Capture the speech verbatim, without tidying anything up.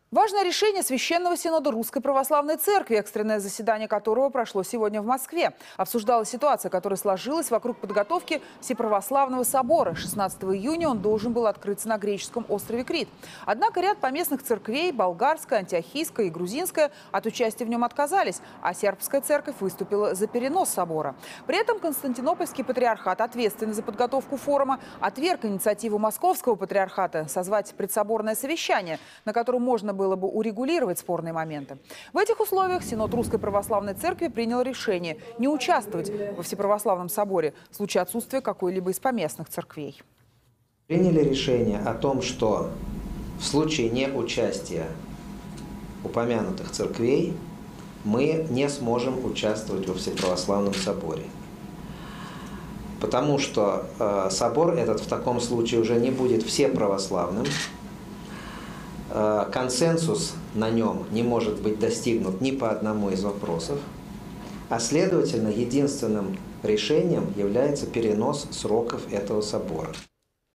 Важное решение Священного Синода Русской Православной Церкви, экстренное заседание которого прошло сегодня в Москве. Обсуждалась ситуация, которая сложилась вокруг подготовки Всеправославного собора. шестнадцатого июня он должен был открыться на греческом острове Крит. Однако ряд поместных церквей, болгарская, антиохийская и грузинская, от участия в нем отказались, а сербская церковь выступила за перенос собора. При этом Константинопольский патриархат, ответственный за подготовку форума, отверг инициативу Московского патриархата созвать предсоборное совещание, на котором можно было бы урегулировать спорные моменты. В этих условиях Синод Русской Православной Церкви принял решение не участвовать во Всеправославном соборе в случае отсутствия какой-либо из поместных церквей. Приняли решение о том, что в случае неучастия упомянутых церквей мы не сможем участвовать во Всеправославном соборе. Потому что э, собор этот в таком случае уже не будет всеправославным. Консенсус на нем не может быть достигнут ни по одному из вопросов, а следовательно, единственным решением является перенос сроков этого собора.